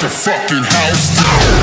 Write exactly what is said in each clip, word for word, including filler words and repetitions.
the fucking house down.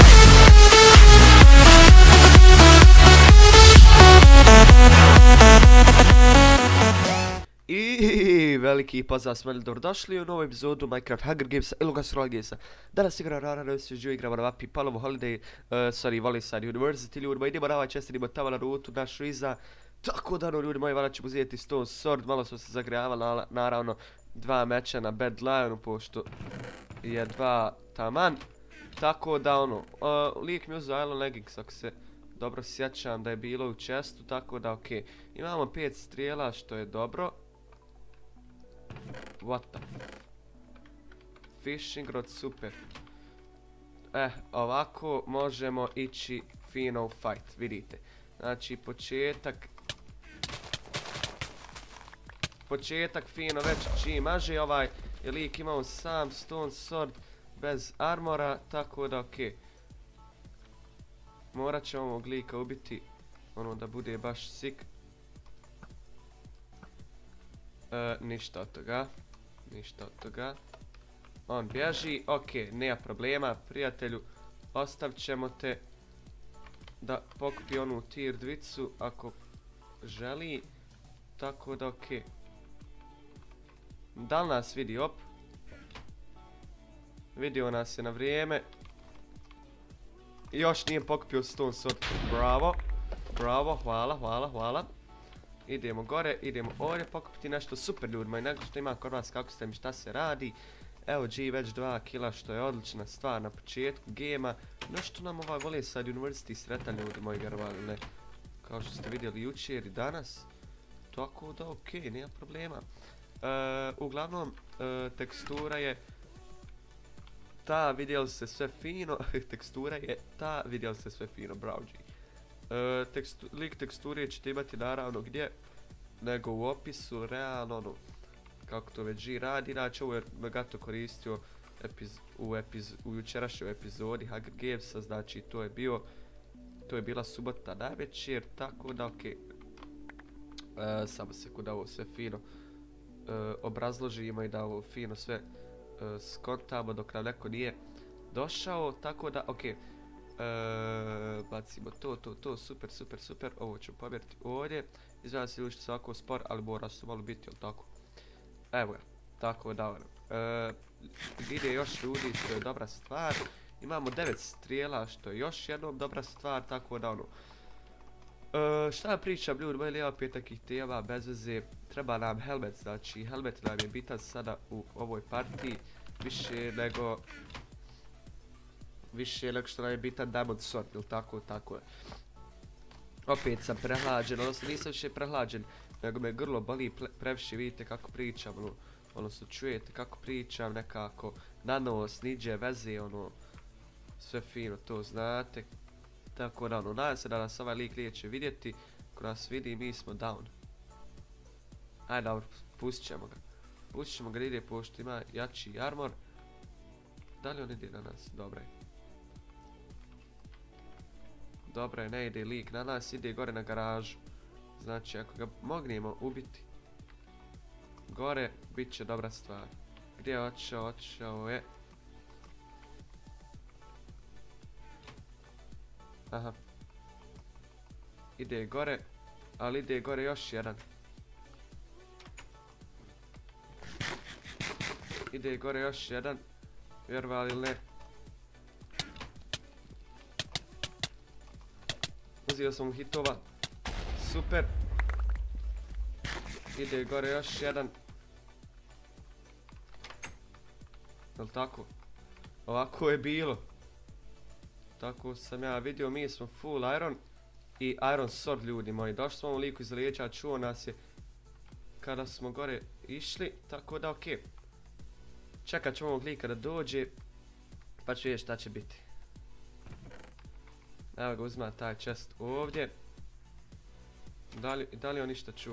I veliki pozdrav svima, dobrodošli u novu epizodu Minecraft Hunger Gamesa ili Gastrola Gamesa. Danas igra rara, ne se živo igramo na mapi Palovo Holiday, uh, sorry, Valiside University, ljudima, idemo na ovaj čest, idemo tamo na rutu našu iza. Tako da, no, ljudi moji, valjda ćemo uzeti Stone Sword, malo smo se zagrijavali, naravno, dva meča na Bad Lionu, pošto je dva taman. Tako da, ono, uh, lik mi uzeo Iron Leggings, ako se dobro sjećam da je bilo u chestu, tako da, okej. Okay. Imamo pet strijela, što je dobro. What the fishing rod, super. Eh, ovako možemo ići fino u fight, vidite. Znači, početak... Početak fino već čim maže ovaj je lik imao sam Stone Sword bez armora, tako da okej. Okay. Morat ćemo ovog lika ubiti, ono da bude baš sick. E, ništa od toga, ništa od toga. On bježi, okej, nema problema, prijatelju. Ostavit ćemo te da pokupi onu tier dvicu ako želi. Tako da okej. Da li nas vidi? Op. Vidio nas je na vrijeme. Još nije pokupio Stone Sword. Bravo. Bravo, hvala, hvala, hvala. Idemo gore, idemo ovdje pokupiti nešto super ljudima i nego što ima kod vas kako ste mi šta se radi. Evo G već dva kila što je odlična stvar na početku gema. Nešto nam ovaj Valiside University sretan ljudi moji vjerovali, ne? Kao što ste vidjeli jučer i danas. Tako da okej, okay, nema problema. E, uglavnom, e, tekstura je ta, vidjeli se sve fino. Tekstura je ta, vidjeli se sve fino, bravo G. E, tekstu, lik teksture ćete imati naravno gdje nego u opisu, realno ono kako to već G radi. Inače ovo je Megato koristio epiz, u, epiz, u jučerašnjoj epizodi Hunger Gamesa, znači to je bio to je bila subota na večer, tako da okej. Okay. E, samo sekund da ovo sve fino e, obrazložimo i da ovo fino sve e, skontamo dok nam neko nije došao, tako da okej. Okay. E, bacimo to, to, to, super, super, super, ovo ću pomjeriti ovdje. Izgleda se ljudi što se ovako spor, ali mora su malo biti, jel tako? Evo ga, tako da ono. E, ide još ljudi, što je dobra stvar. Imamo devet strijela, što je još jednom dobra stvar, tako da ono. E, šta pričam ljudi, moji lijeva pet takih tema, bez veze. Treba nam helmet, znači helmet nam je bitan sada u ovoj partiji. Više nego... Više nego što nam je bitan Diamond Sword, ili tako, tako je. Opet sam prehlađen, odnosno nisam više prehlađen, nego me grlo boli previše, vidite kako pričam, ono, odnosno čujete kako pričam, nekako na nos, niđe veze, ono, sve fino, to znate. Tako da, ono, nadam se da nas ovaj lik neće vidjeti, ako nas vidi, mi smo down. Ajde, dobro, pustit ćemo ga. Pustit ćemo ga da ide, pošto ima jači armor. Da li on ide na nas? Dobro je. Dobro je, ne ide lik na nas, ide gore na garažu. Znači, ako ga mognemo ubiti gore, bit će dobra stvar. Gdje je otišao? Otišao je... Aha. Ide gore, ali ide gore još jedan. Ide gore još jedan. Vjerovali ili ne? Uzio sam hitova. Super. Ide gore još jedan. Jel' tako? Ovako je bilo. Tako sam ja vidio, mi smo full iron i iron sword ljudi moji. Došli smo ovom liku iz lijeđa, čuo nas je kada smo gore išli, tako da okej. Okay. Čekat ćemo ovog lika da dođe, pa ću vidjeti šta će biti. Evo ga, uzma taj chest ovdje. Da li, da li on ništa čuo?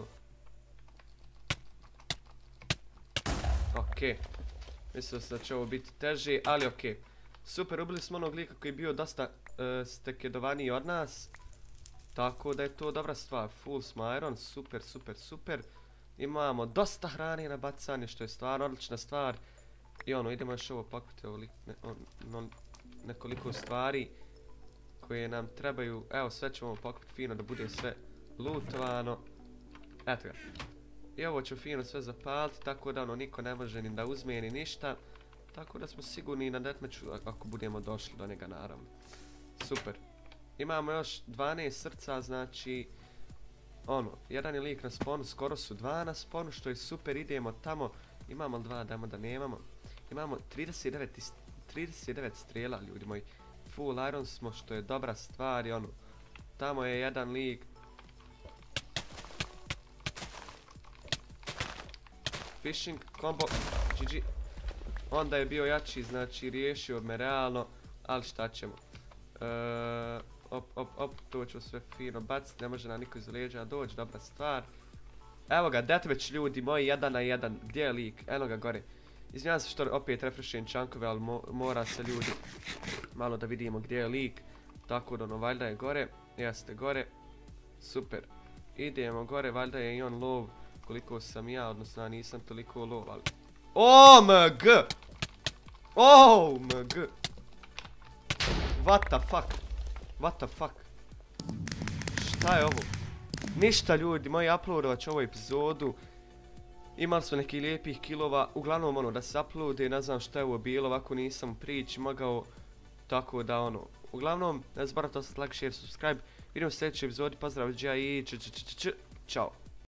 Okej. Okay. Mislio sam da će ovo biti teže, ali okej. Okay. Super, ubili smo onog lika koji je bio dosta uh, stekedovaniji od nas. Tako da je to dobra stvar. Full smo iron, super, super, super. Imamo dosta hrane na bacanje, što je stvarno odlična stvar. I ono, idemo još ovo pakupiti, ovo ne, on, no, nekoliko stvari koje nam trebaju. Evo, sve ćemo pakupiti fino da bude sve lootovano. Eto ga. I ovo ću fino sve zapaliti, tako da ono, niko ne može ni da uzme ni ništa. Tako da smo sigurni na deathmatchu ako budemo došli do njega, naravno. Super. Imamo još dvanaest srca, znači... Ono, jedan je lik na sponu, skoro su dva na sponu, što je super, idemo tamo. Imamo dva, dajmo da nemamo. Imamo trideset devet, trideset devet strela, ljudi moji. Full iron smo, što je dobra stvar i ono. Tamo je jedan lik. Fishing, combo, G G. Onda je bio jači, znači riješio me realno, ali šta ćemo. E, op, op, op, to ću sve fino baciti, ne može nam niko iz leđa doći, dobra stvar. Evo ga, deathmatch ljudi moji, jedan na jedan, gdje je lik, eno ga gore. Izvinjam se što opet refreshujem čankove, ali mo mora se ljudi malo da vidimo gdje je lik. Tako da ono, valjda je gore, jeste gore, super. Idemo gore, valjda je i on lov, koliko sam ja, odnosno ja nisam toliko lov, ali... O M G! O M G! What the fuck? What the fuck? Šta je ovo? Ništa ljudi, moji uploadovat ću ovu epizodu. Imali smo nekih lijepih kilova, uglavnom ono da se uploade, ne znam šta je ovo bilo, ovako nisam prići mogao, tako da ono. Uglavnom, ne zaboravite ostaviti like, share, subscribe, vidimo u sljedećoj epizodi, pozdrav, i č č č č č, čao.